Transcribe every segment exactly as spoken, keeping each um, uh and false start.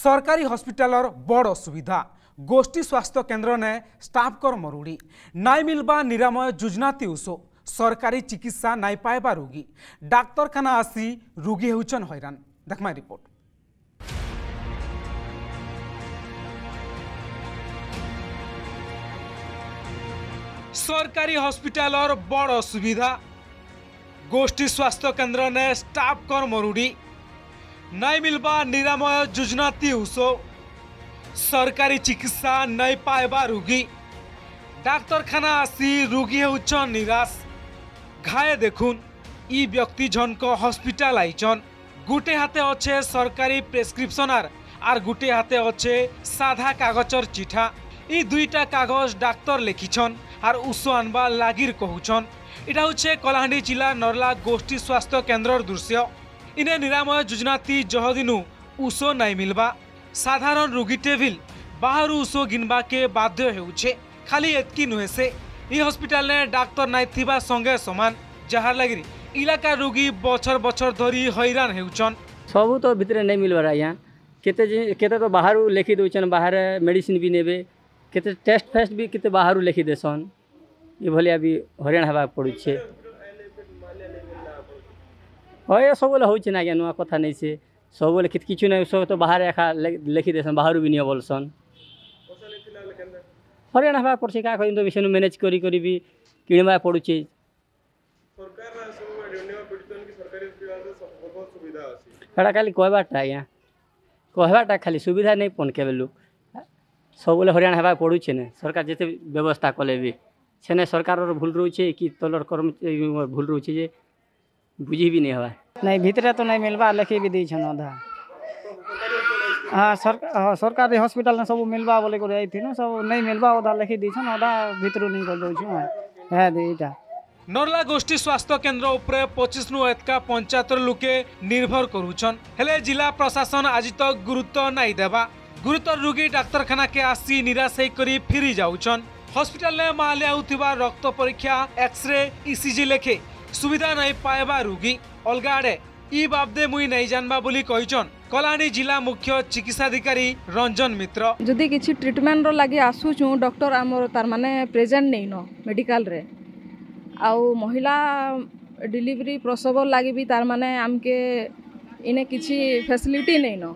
सरकारी हॉस्पिटलर बड़ असुविधा गोष्ठी स्वास्थ्य केन्द्र ने स्टाफ कर मरुड़ी नाई मिलबा निरामय योजनाती उषो सरकारी चिकित्सा नाई पाइबा रोगी डाक्तरखाना आसी रोगी होउछन हैरान। देखमा रिपोर्ट। सरकारी हॉस्पिटलर बड़ असुविधा गोष्ठी स्वास्थ्य केन्द्र ने स्टाफ कर मरुड़ी नाई मिलबा निरामय योजनाती उषो सरकारी चिकित्सा नहीं पाइबा रोगी डाक्तरखाना आसी रोगी होउछन निराश। घाए देखुन ई व्यक्ति जनक हॉस्पिटल आईचन गुटे हाथे अच्छे सरकारी प्रेस्क्रिप्शन आर आर गुटे हाथे अच्छे साधा कागजर चिठा। ई दुईटा कागज डाक्तर लिखिछन आर उषो आनबा लागिर कहूछन। इटा होछे कलाहांडी जिला नरला गोष्ठी स्वास्थ्य केन्द्र दृश्य। इने निरामय योजनाती जहदिनु उषो नहीं मिलबा साधारण रोगी टेबिल बाहर उषो गिनबा के बाध्य हेउछे। खाली एतकी नुहे से ई हॉस्पिटल ने डाक्तर नाई थिबा संगे समान जहार लगी इलाका रोगी बछर बछर धरी हैरान हेउछन। सबू तो भितर नहीं मिलबार आज्ञा केते केते तो बाहर लिखि दउछन बाहर मेडिसिन भी नेबे केते टेस्ट फेस्ट भी केते बाहर लिखि देसन ये भलिया भी हैरान हवा पड़ुछे। हय सबले होउछे ना आज्ञा नुआ कथा नहीं से सबले कित किछु नहीं सब तो बाहर एखा लिखि देसन बाहर भी नियो बोलसन हरियाणा हवा पड़छे का कहिन तो मिशन मैनेज करी करी भी किणवा पड़ुछे। सरकार सब रेवन्यू पड़तन कि सरकारी हॉस्पिटल से सब बहुत सुविधा अछि एटा खाली कहबाटा आज्ञा कहबाटा खाली सुविधा नहीं पन के बेलु सबले हरियाणा हवा पड़ुछे ने सरकार जते व्यवस्था कले भी सेने सरकार भूल रहउछे कि तलर कर्म भूल रहउछे जे बुझी भी नहीं हवा नहीं भीतर तो नहीं मिलवा लिखी भी दी छन आधा। हाँ सरकार सरकारी हॉस्पिटल ने सब मिलवा बोले को आई थी ना सब नहीं मिलवा आधा लिखी दी छन आधा भीतर नहीं कर दउ छु है देटा। नरला गोष्ठी स्वास्थ्य केन्द्र उपरे पच्चीस नु एतका पंचायतर लोके निर्भर करूछन हेले जिला प्रशासन आज तक गुरुत्व नहीं देबा। गुरुतर रोगी डाक्तरखाना के आसी निराश करी फिरी जाउछन। हॉस्पिटल ने माले आउथिबा रक्त परीक्षा एक्सरे ईसीजी लेखे सुविधा नहीं पाएबा रोगी अलगा आड़े ई बाबदे मुई नहीं जानबा बोली कहिछन कलाहांडी जिला मुख्य चिकित्साधिकारी रंजन मित्र। जदि किछि ट्रीटमेंट रो लागि आसुछु डॉक्टर आमर तार माने प्रेजेंट नहीं नो मेडिकल रे आउ महिला डिलीवरी प्रसव लागि भी तार माने आमके इने किछि फैसिलिटी नहीं नो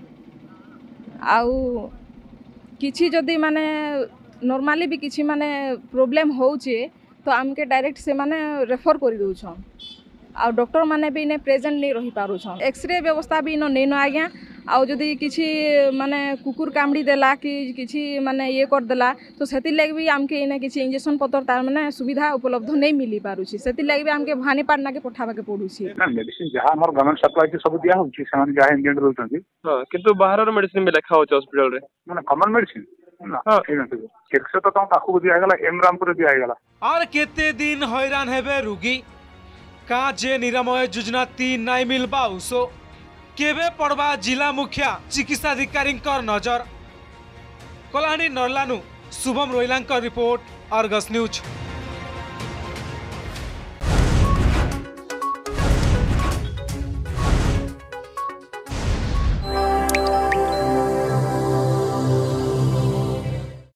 आउ किछि जदि माने नॉर्मली भी किछि माने प्रॉब्लम होउछे तो आमके डायरेक्ट से माने रेफर कर दउछन आ डॉक्टर माने भी इने प्रेजेंट नहीं रही पारुछन। एक्सरे व्यवस्था भी इनो नेनो आज्ञा आउ जदि किछि माने कुकुर कामड़ी देला कि किछि माने ये कर देला तो सेति लागि भी आमके इने किछि इंजेक्शन पतर तार माने सुविधा उपलब्ध नहीं मिली पारुछि सेति लागि भी आमके भानी पाटना के पठाबा के पडुछि ना मेडिसिन जहां हमर गवर्नमेंट सप्लाई के सब दिया होछि समान जहां इंडियन रहउछन हां किंतु बाहर मेडिसिन भी लिखा होछि हॉस्पिटल रे माने कॉमन मेडिसिन ना एक्सरे तो ताकू दिया गेला एम रामपुर दिया गेला और केते दिन हैरान हेबे रोगी का जे निरामय योजनाती नाई मिलबा उषो केबे पड़वा जिला मुखिया चिकित्साधिकारी नजर। कलाहांडी नरलानु Shubham Rohilankar report Argus news.